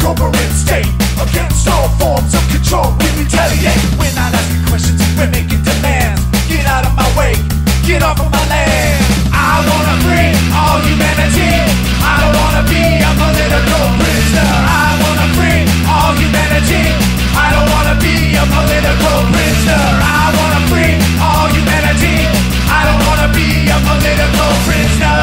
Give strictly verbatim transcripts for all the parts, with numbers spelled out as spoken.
corporate state. Against all forms of control, we retaliate. We're not asking questions, we're making demands. Get out of my way, get off of my land. I wanna free all humanity. I don't wanna be a political prisoner. I wanna free all humanity. I don't wanna be a political prisoner. I wanna free all humanity. I don't wanna be a political prisoner.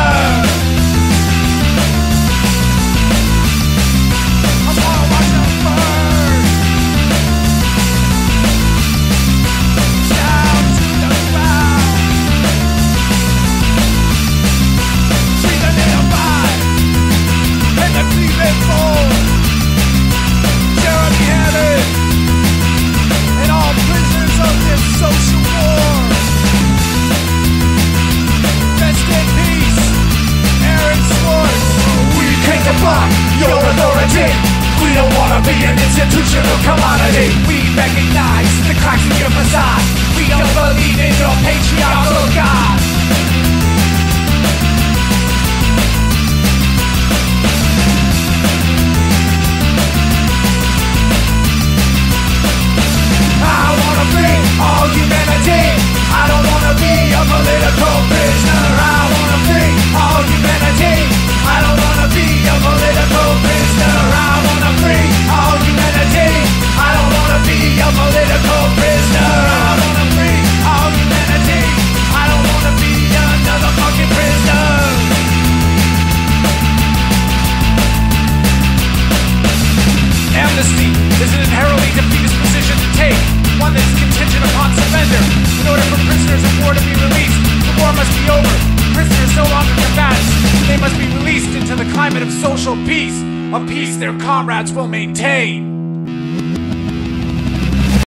I wanna watch them burn. Down to the ground. See the nearby and the cleaving fold. Jeremy Hammond and all prisoners of this social war. Rest in peace, Aaron Swartz. We came to block your authority. We don't wanna be an institutional commodity. We recognize the cracks in your facade. We don't believe in your patriarchal God. I wanna free all humanity. I don't wanna be a political prisoner. I wanna free all humanity. I don't wanna be a political prisoner. I wanna free all humanity. I don't wanna be a political prisoner. I wanna free all humanity. I don't wanna be another fucking prisoner. Amnesty is an inherently defeatist position to take, one that is contingent upon surrender. In order for prisoners of war to be released, the war must be over. Prisoners no longer combatants. They must be released into the climate of social peace, a peace their comrades will maintain.